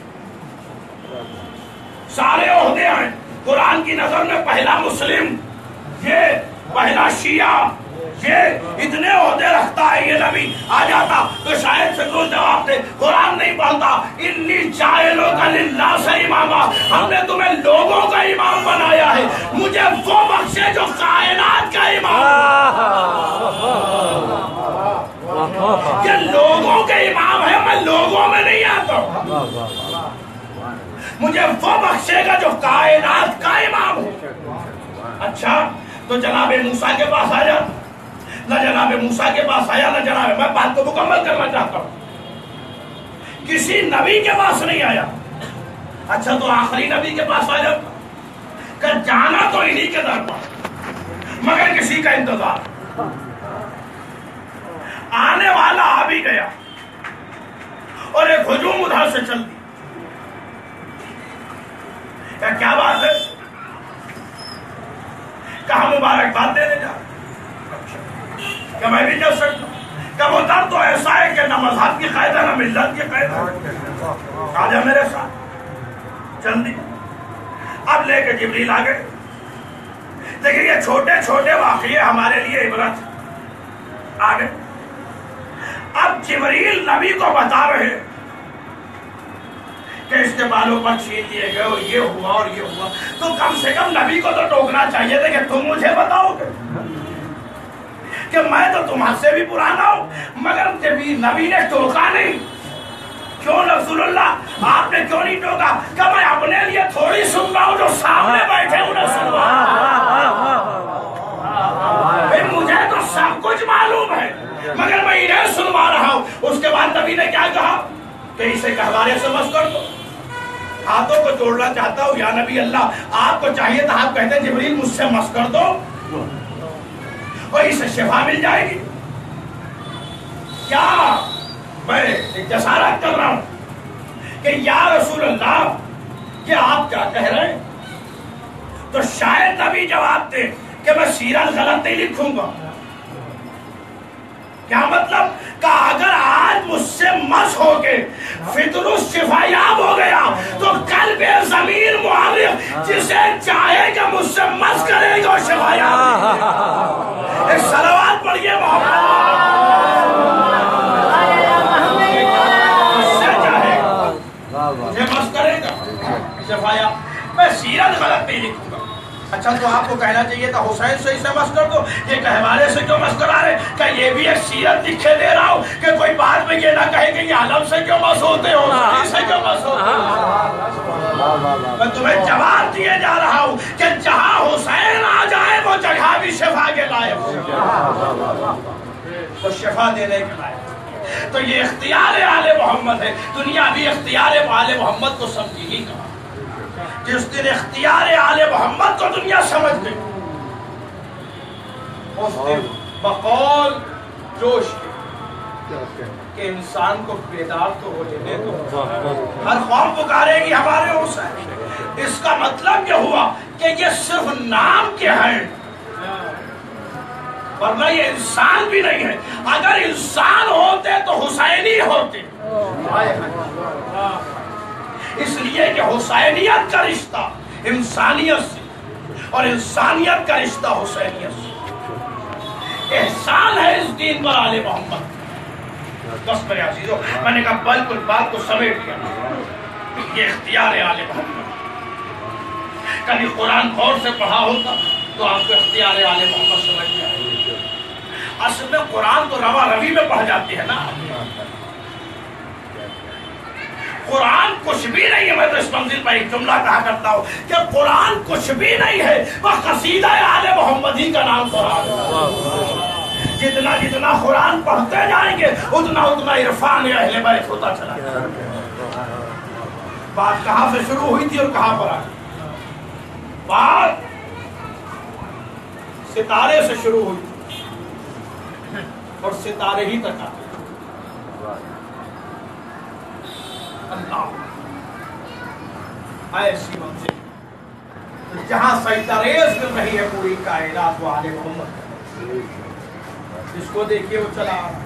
سارے عہدے ہیں. قرآن کی نظر میں پہلا مسلم یہ، پہلا شیعہ یہ، اتنے عہدے رکھتا ہے یہ نبی. آ جاتا تو شاید فکر جواب دے. قرآن نہیں پڑھتا انی جاعلک للناس اماما، ہم نے تمہیں لوگوں کا امام بنایا ہے. مجھے وہ بخشے جو کائنات کا امام. یہ لوگوں کے امام ہے، میں لوگوں میں نہیں آتا. مجھے وہ بخشے گا جو کائنات کا امام ہے. اچھا تو جناب موسیٰ کے پاس آیا، نہ جناب موسیٰ کے پاس آیا، نہ جناب، میں بات کو مکمل کرنا چاہتا ہوں، کسی نبی کے پاس نہیں آیا. اچھا تو آخری نبی کے پاس آیا کہ جانا تو انہی کے در پر، مگر کسی کا انتظار. آنے والا آ بھی گیا اور ایک ہجوم ادھر سے چل دی. کیا بات ہے؟ کہاں مبارکباد دینے جا، کہ میں بھی چل سکتا ہوں. کہ وہ در تو ایسا ہے کہ نہ مذہب کی قید ہے نہ ملت کی قید ہے. آجا میرے ساتھ، چل دی. اب لے کے جبریل آ گئے. دیکھیں یہ چھوٹے چھوٹے واقعے ہمارے لیے عبرت آ گئے. اب جبریل نبی کو بتا رہے کہ اس کے بالوں پر چھین دیے گئے اور یہ ہوا اور یہ ہوا. تو کم سے کم نبی کو تو ٹوکنا چاہیے تھا کہ تم مجھے بتاؤ گے کہ میں تو تمہارے سے بھی پرانا ہوں. مگر نبی نے ٹوکا نہیں. کیوں رسول اللہ آپ نے کیوں نہیں ٹوکا؟ کہ میں اپنے لیے تھوڑی سن رہا ہوں، جو سامنے بیٹھے انہیں سن رہا ہوں. مجھے تو سب کچھ معلوم ہے مگر میں انہیں سنوا رہا ہوں. اس کے بعد نبی نے کیا کہا کہ اسے کہوارے سے مس کر دو. ہاتھوں کو جوڑنا چاہتا ہوں یا نبی اللہ، آپ کو چاہیے تھا آپ کہتے جبریل مجھ سے مس کر دو اور اسے شفا مل جائے گی. کیا میں ایک جسارت کر رہا ہوں کہ یا رسول اللہ کہ آپ کیا کہہ رہے ہیں؟ تو شاید نبی جواب دے کہ میں سیرت غلط نہیں لکھوں گا. کیا مطلب؟ کہ اگر آج مجھ سے مس ہو کے فطر شفایاب ہو گیا تو کل بے ضمیر معرف جسے چاہے کہ مجھ سے مس کرے گا شفایاب. ایک صلوات پڑھیے محمد. مجھ سے چاہے گا مجھے مس کرے گا شفایاب. میں سیرت غلط نہیں لکھوں گا. اچھا تو آپ کو کہنا چاہیے تھا حسین سے اسے مس کر دو، یہ کہوارے سے کیوں مس کرا رہے؟ کہ یہ بھی ایک سیرت لکھے دے رہا ہوں کہ کوئی بعد میں یہ نہ کہے کہ یہ علم سے کیوں مس ہوتے ہو، سے کیوں مس ہوتے ہو. میں تمہیں جواب دیے جا رہا ہوں کہ جہاں حسین آ جائے وہ جگہ بھی شفا کے لائق ہو، وہ شفا دینے کے لائق. تو یہ اختیار آل محمد ہے. دنیا بھی اختیار آل محمد کو سمجھی ہی کہا. جس دن اختیار آل محمد کو دنیا سمجھ گئی اس دن بقول جوش کہ انسان کو بیدار تو ہو جائے تو ہر قوم پکارے گی ہمارے حسین. اس کا مطلب یہ ہوا کہ یہ صرف نام کے ہیں ورنہ یہ انسان بھی نہیں ہے. اگر انسان ہوتے تو حسینی ہوتے. اس لیے کہ حسینیت کا رشتہ انسانیت سے اور انسانیت کا رشتہ حسینیت سے. احسان ہے اس دین پر آل محمد۔ بس میرے عزیزو، میں نے کہا بالکل بات کو سمیٹ دیا، یہ اختیار ہے آل محمد۔ کبھی قرآن غور سے پڑھا ہوتا تو آپ کو اختیار آل محمد سمجھ میں آئے۔ اصل میں قرآن تو روا روی میں پڑھ جاتی ہے نا، قرآن کچھ بھی نہیں ہے۔ میں تو اس منزل پر ایک جملہ کہا کرتا ہوں کہ قرآن کچھ بھی نہیں ہے، وہ قصیدہ آل محمد ہی کا نام قرآن ہے۔ جتنا جتنا قرآن پڑھتے جائیں گے اتنا اتنا عرفان اہل بیت ہوتا چلا جائے گا۔ بات کہاں سے شروع ہوئی تھی اور کہاں پر آئی؟ بات ستارے سے شروع ہوئی اور ستارے ہی تک آتے۔ اللہ ایسی منزل جہاں سجدہ ریز مل رہی ہے پوری کائنات، وہ آل محمد، جس کو دیکھیے وہ چلا آ رہا۔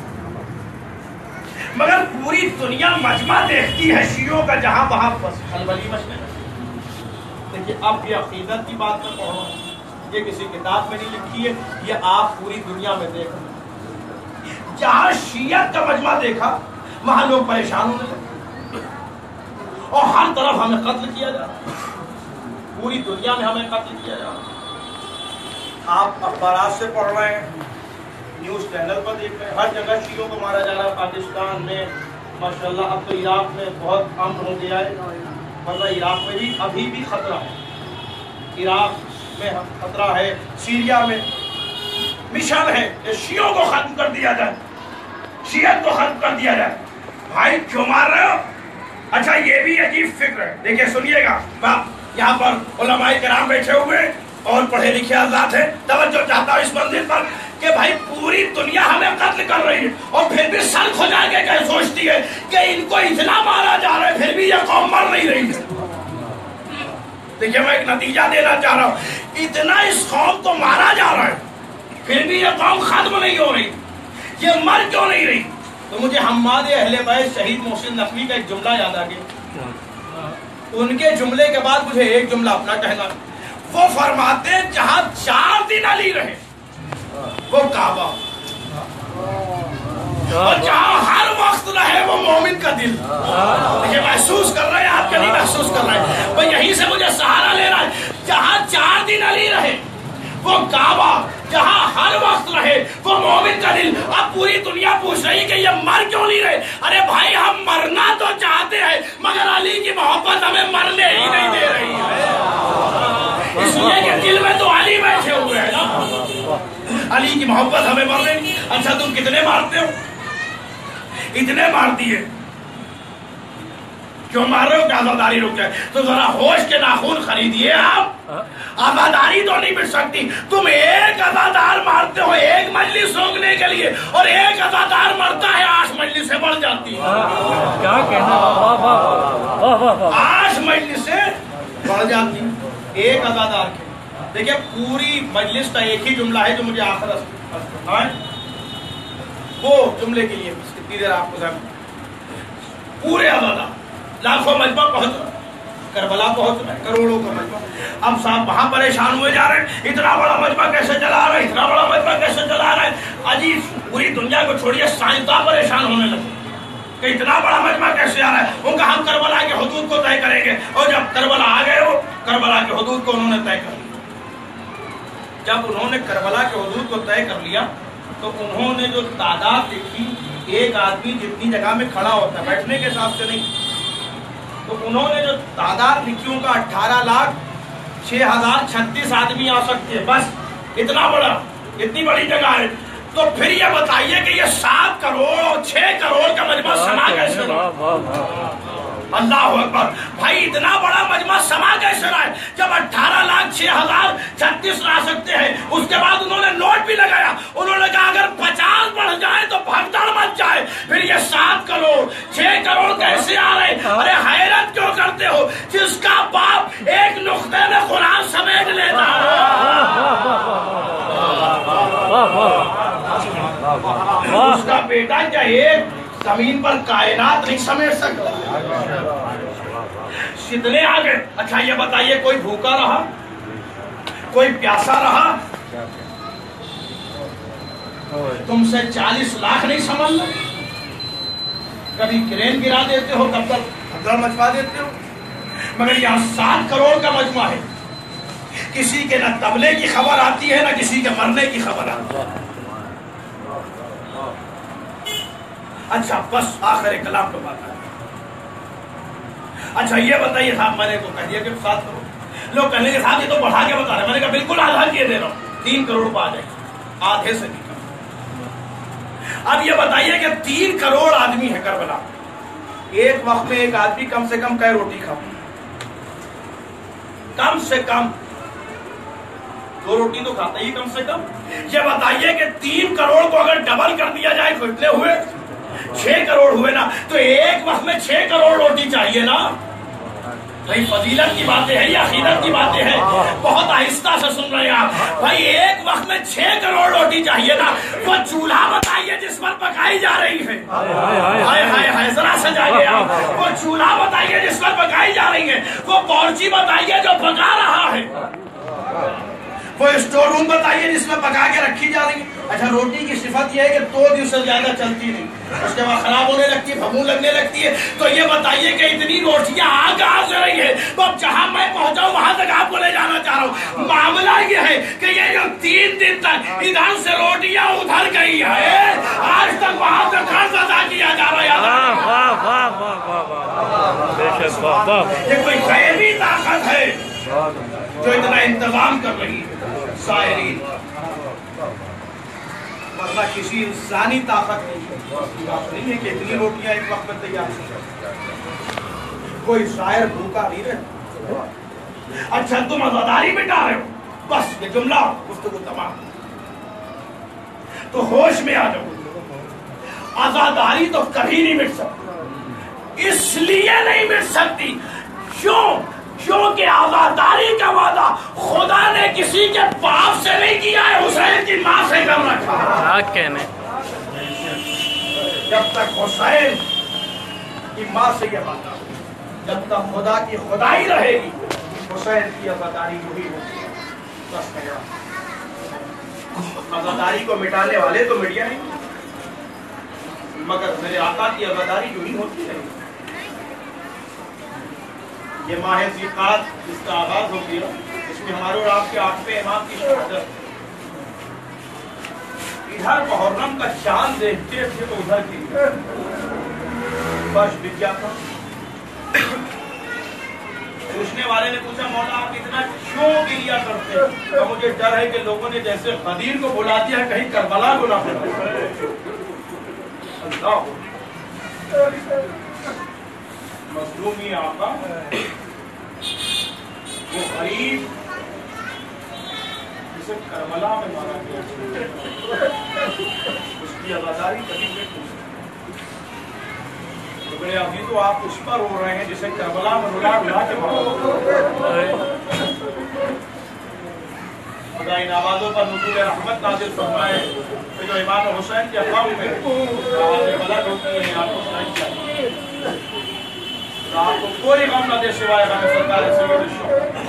مگر پوری دنیا مجمع دیکھتی ہے شیعوں کا، جہاں وہاں بس خلبلی مچنے لگی۔ دیکھیے اب یہ عقیدت کی بات میں پڑھ رہا ہوں، یہ کسی کتاب میں نہیں لکھی ہے، یہ آپ پوری دنیا میں دیکھ رہے ہیں۔ جہاں شیعت کا مجمع دیکھا وہاں لوگ پریشان ہونے لگے اور ہر طرف ہمیں قتل کیا جا رہا، پوری دنیا میں ہمیں قتل کیا جا رہا۔ آپ اخبارات سے پڑھ رہے ہیں، نیوز چینل پر دیکھ رہے ہیں، ہر جگہ شیعوں کو مارا جا رہا ہے۔ پاکستان میں ماشاءاللہ اب تو عراق میں بہت امن ہو گیا ہے، ورنہ عراق میں بھی ابھی بھی خطرہ ہے، عراق میں خطرہ ہے، سیریا میں مشن ہے کہ شیعوں کو ختم کر دیا جائے، شیعت کو ختم کر دیا جائے۔ بھائی کیوں مار رہے ہو؟ اچھا یہ بھی عجیب فکر ہے، دیکھیں سنیے گا، یہاں پر علماء کرام بیٹھے ہوئے اور پڑھے لکھے آزاد ہیں، توجہ چاہتا ہوں اس منزل پر کہ بھائی پوری دنیا ہمیں قتل کر رہی ہے اور پھر بھی سر کھجا کے کہیں سوچتی ہے کہ ان کو اتنا مارا جا رہا ہے پھر بھی یہ قوم مر نہیں رہی ہے۔ دیکھیں میں ایک نتیجہ دینا چاہ رہا ہوں، اتنا اس قوم کو مارا جا رہا ہے پھر بھی یہ قوم ختم نہیں ہو رہی، یہ مر کیوں نہیں رہی؟ تو مجھے حماد اہل بیت شہید محسن نقوی کا ایک جملہ یاد آ گیا۔ ان کے جملے کے بعد مجھے ایک جملہ اپنا کہنا، وہ فرماتے ہیں جہاں 4 دن علی رہے وہ کعبہ، اور جہاں ہر وقت رہے وہ مومن کا دل۔ یہ محسوس کر رہے ہیں آپ کے نہیں محسوس کر رہے ہیں، وہ یہیں سے مجھے سہارا لے رہا ہے۔ جہاں 4 دن علی رہے وہ کعبہ، جہاں ہر وقت رہے وہ مومن کا دل۔ اب پوری دنیا پوچھ رہی کہ یہ مر کیوں نہیں رہے؟ ارے بھائی ہم مرنا تو چاہتے ہیں مگر علی کی محبت ہمیں مرنے ہی نہیں دے رہی ہے، اس لیے کہ دل میں تو علی بیٹھے ہوئے ہیں نا، علی کی محبت ہمیں مر رہی۔ اچھا تم کتنے مارتے ہو؟ اتنے مار دیے، کیوں مار رہے ہو کہ آزاداری رک جائے؟ تو ذرا ہوش کے ناخن خریدیے آپ، آزاداری تو نہیں مل سکتی۔ تم ایک آزادار مارتے ہو ایک مجلس روکنے کے لیے، اور ایک آزادار مرتا ہے 8 مجلسیں بڑھ جاتی ہیں۔ کیا کہنا، 8 مجلسیں بڑھ جاتی ہیں ایک آزادار کے۔ دیکھیں پوری مجلس کا ایک ہی جملہ ہے جو مجھے آخر ہے، وہ جملے کے لیے کتنی دیر آپ کو پورے آزادار لاکھوں مجمع پہنچ رہا ہے، کربلا پہنچ رہا ہے، کروڑوں کا مجمع۔ اب صاحب وہاں پریشان ہوئے جا رہے ہیں، اتنا بڑا مجمع کیسے چلا رہا ہے، اتنا بڑا مجمع کیسے چلا رہا ہے۔ عجیب پوری دنیا کو چھوڑیے، سائنسداں پریشان ہونے لگے کہ اتنا بڑا مجمع کیسے آ رہا ہے۔ ان کا ہم کربلا کے حدود کو طے کریں گے، اور جب کربلا آ گئے وہ کربلا کے حدود کو انہوں نے طے کر لیا۔ جب انہوں نے کربلا کے حدود کو طے کر لیا تو انہوں نے جو تعداد لکھی، ایک آدمی جتنی جگہ میں کھڑا ہوتا ہے بیٹھنے کے حساب سے نہیں، تو انہوں نے جو تعداد لکھی ان کا 18,06,036 آدمی آ سکتے ہیں، بس اتنا بڑا، اتنی بڑی جگہ ہے۔ تو پھر یہ بتائیے کہ یہ 7 کروڑ اور 6 کروڑ کا مجمع سما کیسے رہا؟ اللہ اکبر بھائی، اتنا بڑا مجمع سما کیسے رہا ہے جب 18,06,036 آ سکتے ہیں؟ اس کے بعد انہوں نے نوٹ بھی لگایا، انہوں نے کہا اگر 50 بڑھ جائے تو بھگدڑ مچ جائے، پھر یہ 7 کروڑ 6 کروڑ کیسے آ رہے؟ ارے حیرت کیوں کرتے ہو؟ جس کا باپ ایک نقطے میں قرآن سمیٹ لیتا ہے، اس کا بیٹا کیا ایک زمین پر کائنات نہیں سمیٹ سکتا؟ کتنے آ گئے؟ اچھا یہ بتائیے کوئی بھوکا رہا، کوئی پیاسا رہا؟ تم سے 40 لاکھ نہیں سنبھلنا؟ کبھی کرین گرا دیتے ہو، کب تک ہدڑ مچوا دیتے ہو، مگر یہاں 7 کروڑ کا مجمع ہے، کسی کے نہ تبلے کی خبر آتی ہے نہ کسی کے مرنے کی خبر آتی ہے۔ اچھا بس آخر کلام کو بات ہے۔ اچھا یہ بتائیے صاحب، میں نے تو کہہ دیا کہ 7 کروڑ، لوگ کہنے کے ساتھ یہ تو بڑھا کے بتا رہے ہیں، میں نے کہا بالکل آدھا کیے دے رہا ہوں، 3 کروڑ روپے آ جائے گی، آدھے سے بھی کم۔ اب یہ بتائیے کہ 3 کروڑ آدمی ہے کربلا، ایک وقت میں ایک آدمی کم سے کم کئی روٹی کھاؤ؟ کم سے کم 2 روٹی تو کھاتا ہی کم سے کم۔ یہ بتائیے کہ 3 کروڑ کو اگر ڈبل کر دیا جائے تو اتنے ہوئے 6 کروڑ ہوئے نا، تو ایک وقت میں 6 کروڑ روٹی چاہیے نا۔ بھائی فضیلت کی باتیں ہیں یا عقیدت کی باتیں ہیں؟ بہت آہستہ سے سن رہے ہیں آپ۔ بھائی ایک وقت میں 6 کروڑ روٹی چاہیے نا، وہ چولہا بتائیے جس پر پکائی جا رہی ہے، ہائے ہائے ہائے ذرا سجائیے آپ، وہ چولہا بتائیے جس پر پکائی جا رہی ہے، وہ بورچی بتائیے جو پکا رہا ہے، وہ اسٹور روم بتائیے جس میں پکا کے رکھی جا رہی ہے۔ اچھا روٹی کی صفت یہ ہے کہ 2 دن سے زیادہ چلتی نہیں، اس کے بعد خراب ہونے لگتی ہے، پھپھون لگنے لگتی ہے۔ تو یہ بتائیے کہ اتنی روٹیاں آ کہاں سے رہی ہے؟ تو اب جہاں میں پہنچا ہوں وہاں تک آپ کو لے جانا چاہ رہا ہوں۔ معاملہ یہ ہے کہ یہ جو 3 دن تک ادھر سے روٹیاں ادھر گئی ہے، آج تک وہاں سے قرض ادا کیا جا رہا ہے۔ یہ کوئی غیبی طاقت ہے جو اتنا انتظام کر رہی ہے سائرین، ورنہ کسی انسانی طاقت نہیں ہے کہ اتنی روٹیاں ایک وقت میں تیار ہو۔ کوئی شاعر بھوکا نہیں رہتا۔ اچھا تم عزاداری مٹا رہے ہو، بس یہ جملہ گفتگو تمام، تو ہوش میں آ جاؤ۔ عزاداری تو کبھی نہیں مٹ سکتی، اس لیے نہیں مٹ سکتی کیونکہ عزاداری کا وعدہ خدا نے کسی کے باپ سے نہیں کیا ہے، حسین کی ماں سے کر رکھا ہے۔ جب تک حسین کی ماں سے یہ وعدہ، جب تک خدا کی خدائی رہے گی، حسین کی عزاداری وہی ہوگی۔ بس عزاداری کو مٹانے والے تو مٹ گئے، مگر میرے آقا کی عزاداری جو ہی ہوتی ہے۔ یہ ماہ ذیقعد اس کا آغاز ہو گیا، اس میں ہمارے اور آپ کے 8ویں امام کی شہادت۔ ادھر محرم کا چاند دیکھتے تھے تو ادھر کی فرش بک گیا تھا۔ پوچھنے والے نے پوچھا مولا آپ اتنا کیوں گریا کرتے ہیں؟ تو مجھے ڈر ہے کہ لوگوں نے جیسے غدیر کو بلا دیا کہیں کربلا کو نہ بلا۔ اللہ مظلومی آقا، وہ غریب جسے کربلا میں مارا گیا، اس کی عزاداری کبھی نہیں ہو سکتی۔ ابھی تو آپ اس پر رو رہے ہیں جسے کربلا میں رلا رلا کے مارا۔ خدا ان آوازوں پر نزول رحمت نازل فرمائے کہ جو امام حسین کے غم میں آوازیں بلند ہوتی ہیں، آپ کو سنائی چاہیے۔ آپ کو کوئی غم نہ دے سوائے غم سرکار سید الشہداء۔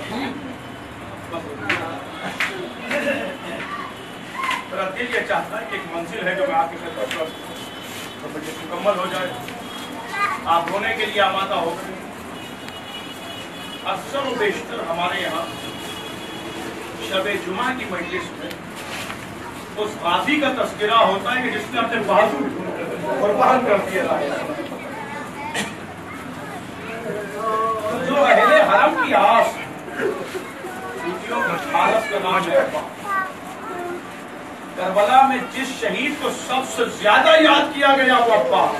میرا دل یہ چاہتا ہے کہ ایک منزل ہے جو میں آپ کی خدمت پر مکمل ہو جائے، آپ رونے کے لیے آمادہ ہو گئے۔ اکثر و بیشتر ہمارے یہاں شب جمعہ کی مجلس میں اس غازی کا تذکرہ ہوتا ہے کہ جس نے اپنے بازو قربان کر دیا۔ جو اہل حرم کی آس، حارث کا نام ہے، کربلا میں جس شہید کو سب سے زیادہ یاد کیا گیا وہ عباس۔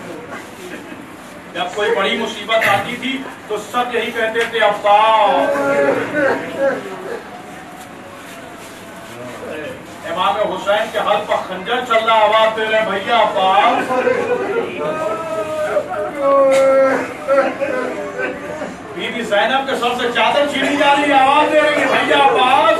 جب کوئی بڑی مصیبت آتی تھی تو سب یہی کہتے تھے عباس۔ امام حسین کے حلق پر خنجر چل رہا، آواز دے رہے بھیا عباس۔ بی بی زینب کے سر سے چادر چھینی جا رہی، آواز دے رہی ہے بھیا عباس۔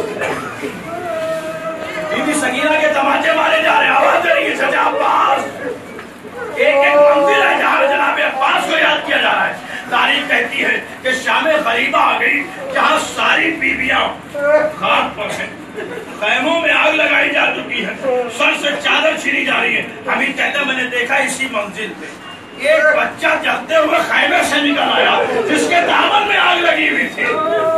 بی بی سکینہ کے تماچے مارے جا رہے، آواز دے رہی ہے چچا عباس۔ ایک ایک منزل ہے جہاں جناب عباس کو یاد کیا جا رہا ہے۔ تاریخ کہتی ہے کہ شام غریبہ آ گئی جہاں ساری بیویاں خاک پر ہیں، خیموں میں آگ لگائی جا چکی ہے، سر سے چادر چھینی جا رہی ہے۔ حمید کہتا ہے میں نے دیکھا اسی منزل پہ ایک بچہ جلتے ہوئے خیمے سے نکل آیا جس کے دامن میں آگ لگی ہوئی تھی۔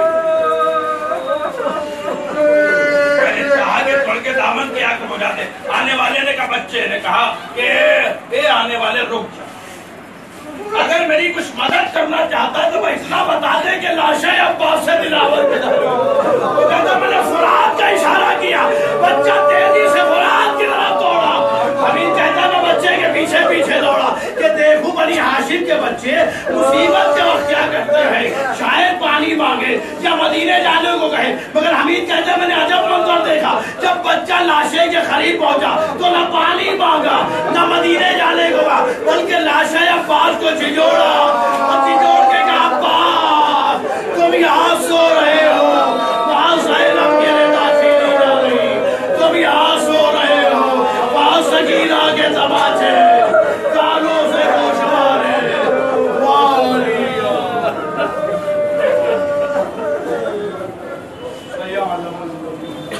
میں نے چاہا کہ توڑ کے دامن کی آگ بجھا دے۔ آنے والے نے کہا، بچے نے کہا کہ اے آنے والے رک جا، اگر میری کچھ مدد کرنا چاہتا ہے تو میں اتنا بتا دے کہ لاشیں عباس سے دلاور کے در۔ وہ کہتا میں نے فرات کا اشارہ کیا، بچہ تیزی سے فرات کی طرف دوڑا۔ حمید کہتا میں بچے کے پیچھے پیچھے دوڑا کہ دیکھو بنی ہاشم کے بچے مصیبت کے وقت کیا کرتے ہیں، شاید پانی مانگے یا مدینے جانے کو کہے، مگر حمید کہتا میں نے عجب منظر دیکھا، جب بچہ لاشیں کے قریب پہنچا تو نہ پانی مانگا نہ مدینے جانے کو کہا، بلکہ لاشیں عباس کو جھجوڑا اور جھجوڑ کے کہا عباس تم یہاں سو رہے ہو، وہاں زینب کے لیے تاثیر ہو جا رہی، تم یہاں سو رہے ہو، وہاں سکینہ کے تماچے کانوں سے خوشبارے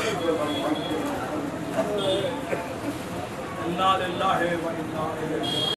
انا للہ و انا الیہ